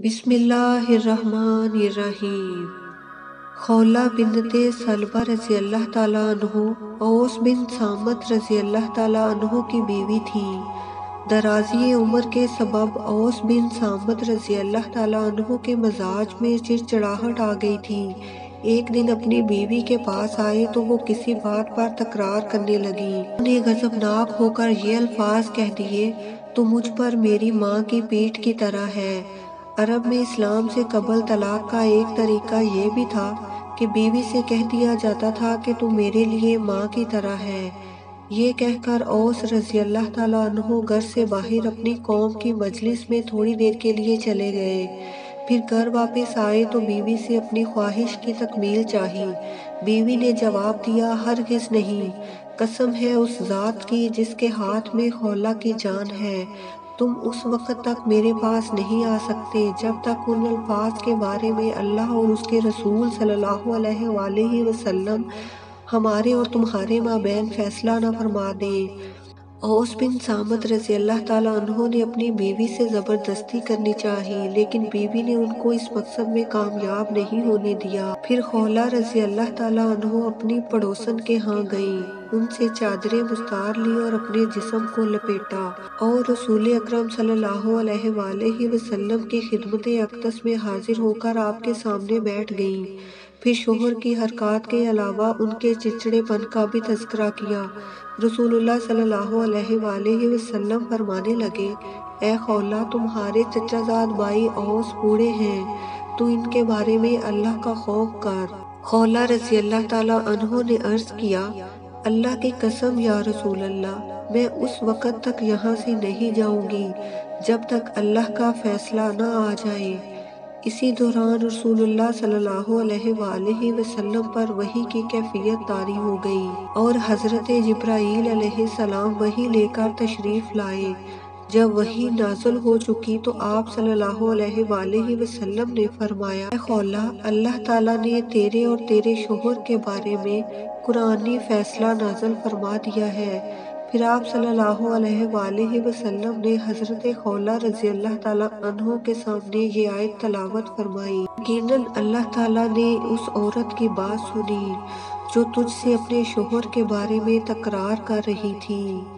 بسم اللہ الرحمن الرحیم۔ خولہ بنت سلبہ رضی اللہ تعالیٰ عنہ اوس بن صامت رضی اللہ تعالیٰ عنہ کی بیوی تھی۔ درازی عمر کے سبب اوس بن صامت رضی اللہ تعالیٰ عنہ کے مزاج میں چڑچڑاہٹ آ گئی تھی۔ ایک دن اپنی بیوی کے پاس آئے تو وہ کسی بات پر تکرار کرنے لگی۔ انہوں نے غضبناک ہو کر یہ الفاظ کہہ دیے، تو مجھ پر میری ماں کی پیٹھ کی طرح ہے۔ عرب میں اسلام سے قبل طلاق کا ایک طریقہ یہ بھی تھا کہ بیوی سے کہہ دیا جاتا تھا کہ تو میرے لیے ماں کی طرح ہے۔ یہ کہہ کر اوس رضی اللہ تعالیٰ عنہ گھر سے باہر اپنی قوم کی مجلس میں تھوڑی دیر کے لیے چلے گئے۔ پھر گھر واپس آئے تو بیوی سے اپنی خواہش کی تکمیل چاہی۔ بیوی نے جواب دیا، ہرگز نہیں، قسم ہے اس ذات کی جس کے ہاتھ میں خولہ کی جان ہے، تم اس وقت تک میرے پاس نہیں آ سکتے جب تک ان الفاظ کے بارے میں اللہ اور اس کے رسول صلی اللہ علیہ وآلہ وسلم ہمارے اور تمہارے مابین فیصلہ نہ فرما دیں۔ اوس بن صامت رضی اللہ تعالیٰ عنہ نے اپنی بیوی سے زبردستی کرنی چاہی، لیکن بیوی نے ان کو اس مقصد میں کامیاب نہیں ہونے دیا۔ پھر خولہ رضی اللہ تعالیٰ عنہ اپنی پڑوسن کے ہاں گئیں، ان سے چادریں مستار لی اور اپنے جسم کو لپیٹا اور رسول اکرم صلی اللہ علیہ وآلہ وسلم کی خدمت اقدس میں حاضر ہو کر آپ کے سامنے بیٹھ گئیں۔ پھر شوہر کی حرکات کے علاوہ ان کے چڑچڑے پن کا بھی تذکرہ کیا۔ رسول اللہ صلی اللہ علیہ وآلہ وسلم فرمانے لگے، اے خولہ، تمہارے چچا زاد بھائی اوس بوڑھے ہیں، تو ان کے بارے میں اللہ کا خوف کر۔ خولہ رضی اللہ تعالیٰ عنہ نے عرض کیا، اللہ کی قسم یا رسول اللہ، میں اس وقت تک یہاں سے نہیں جاؤں گی جب تک اللہ کا فیصلہ نہ آ جائے۔ اسی دوران رسول اللہ صلی اللہ علیہ وآلہ وسلم پر وحی کی کیفیت طاری ہو گئی اور حضرت جبرائیل علیہ السلام وحی لے کر تشریف لائے۔ جب وحی نازل ہو چکی تو آپ صلی اللہ علیہ وآلہ وسلم نے فرمایا، اے خولہ، اللہ تعالیٰ نے تیرے اور تیرے شوہر کے بارے میں قرآنی فیصلہ نازل فرما دیا ہے۔ پھر آپ صلی اللہ علیہ وآلہ وسلم نے حضرت خولہ رضی اللہ تعالیٰ عنہ کے سامنے یہ آیت تلاوت فرمائی، یقیناً اللہ تعالیٰ نے اس عورت کی بات سنی جو تجھ سے اپنے شوہر کے بارے میں تکرار کر رہی تھی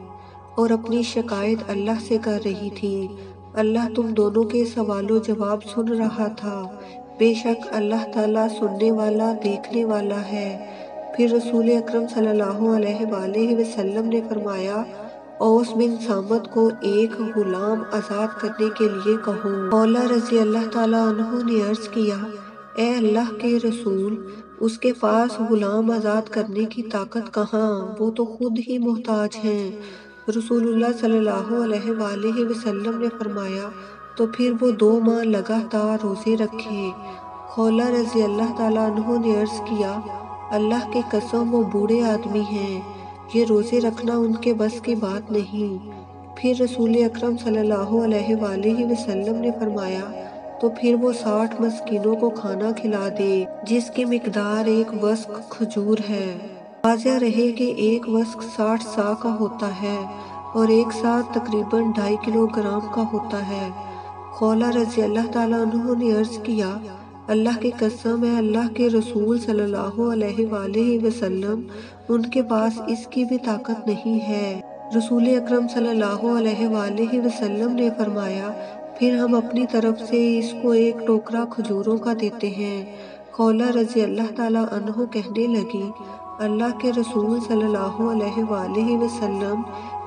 اور اپنی شکایت اللہ سے کر رہی تھی۔ اللہ تم دونوں کے سوال و جواب سن رہا تھا، بے شک اللہ تعالیٰ سننے والا دیکھنے والا ہے۔ پھر رسول اکرم صلی اللہ علیہ وآلہ وسلم نے فرمایا، اوس بن صامت کو ایک غلام آزاد کرنے کے لیے کہو۔ خولہ رضی اللہ تعالیٰ عنہ نے عرض کیا، اے اللہ کے رسول، اس کے پاس غلام آزاد کرنے کی طاقت کہاں، وہ تو خود ہی محتاج ہیں۔ رسول اللہ صلی اللہ علیہ وآلہ وسلم نے فرمایا، تو پھر وہ 2 ماہ لگاتار روزے رکھے۔ خولہ رضی اللہ تعالیٰ عنہ نے عرض کیا، اللہ کی قسم وہ بوڑھے آدمی ہیں، یہ روزے رکھنا ان کے بس کی بات نہیں۔ پھر رسول اکرم صلی اللہ علیہ وآلہ وسلم نے فرمایا، تو پھر وہ 60 مسکینوں کو کھانا کھلا دے جس کی مقدار 1 وسق کھجور ہے۔ واضح رہے کہ 1 وسق 60 صاع کا ہوتا ہے اور 1 صاع تقریباً 2.5 کلو گرام کا ہوتا ہے۔ خولہ رضی اللہ تعالیٰ عنہ نے عرض کیا، اللہ کی قسم ہے، اللہ کے رسول صلی اللہ علیہ وآلہ وسلم، ان کے پاس اس کی بھی طاقت نہیں ہے۔ رسول اکرم صلی اللہ علیہ وآلہ وسلم نے فرمایا، پھر ہم اپنی طرف سے اس کو 1 ٹوکرا کھجوروں کا دیتے ہیں۔ خولہ رضی اللہ تعالیٰ عنہ کہنے لگی، اللہ کے رسول صلی اللہ علیہ وآلہ وسلم،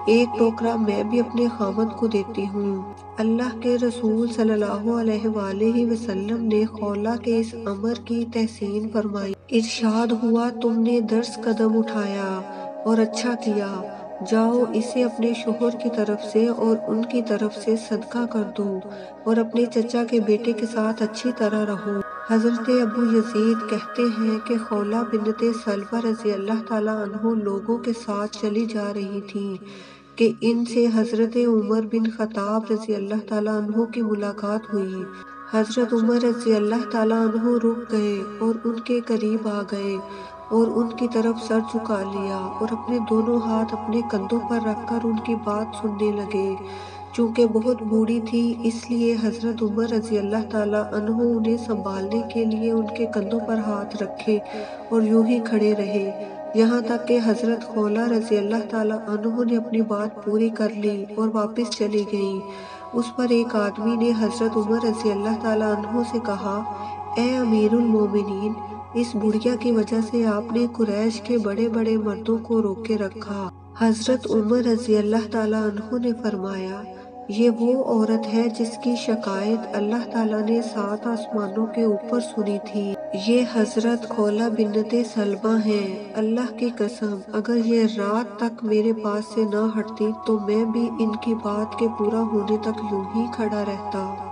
1 ٹوکرا میں بھی اپنے خاوند کو دیتی ہوں۔ اللہ کے رسول صلی اللہ علیہ وآلہ وسلم نے خولہ کے اس امر کی تحسین فرمائی۔ ارشاد ہوا، تم نے درست قدم اٹھایا اور اچھا کیا، جاؤ اسے اپنے شوہر کی طرف سے اور ان کی طرف سے صدقہ کر دو اور اپنے چچا کے بیٹے کے ساتھ اچھی طرح رہو۔ حضرت ابو یزید کہتے ہیں کہ خولہ بنت سلبہ رضی اللہ تعالیٰ عنہ لوگوں کے ساتھ چلی جا رہی تھی کہ ان سے حضرت عمر بن خطاب رضی اللہ تعالیٰ عنہ کی ملاقات ہوئی۔ حضرت عمر رضی اللہ تعالیٰ عنہ رک گئے اور ان کے قریب آ گئے اور ان کی طرف سر جھکا لیا اور اپنے دونوں ہاتھ اپنے کندھوں پر رکھ کر ان کی بات سننے لگے۔ چونکہ بہت بوڑھی تھی اس لیے حضرت عمر رضی اللہ تعالیٰ عنہ انہیں سنبھالنے کے لیے ان کے کندھوں پر ہاتھ رکھے اور یوں ہی کھڑے رہے، یہاں تک کہ حضرت خولہ رضی اللہ تعالیٰ عنہ نے اپنی بات پوری کر لی اور واپس چلی گئیں۔ اس پر ایک آدمی نے حضرت عمر رضی اللہ تعالیٰ عنہ سے کہا، اے امیر المومنین، اس بڑھیا کی وجہ سے آپ نے قریش کے بڑے بڑے مردوں کو روکے رکھا۔ حضرت عمر رضی اللہ تعالیٰ عنہ نے فرمایا، یہ وہ عورت ہے جس کی شکایت اللہ تعالیٰ نے 7 آسمانوں کے اوپر سنی تھی۔ یہ حضرت خولہ بنت سلمہ ہیں، اللہ کی قسم اگر یہ رات تک میرے پاس سے نہ ہٹتی تو میں بھی ان کی بات کے پورا ہونے تک یوں ہی کھڑا رہتا۔